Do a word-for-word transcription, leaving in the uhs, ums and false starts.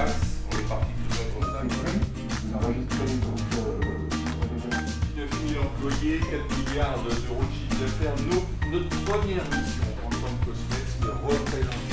max, on est parti plus loin comme ça. neuf mille employés, quatre milliards d'euros de chiffre d'affaires. Notre première mission en tant que cosmète, c'est de représenter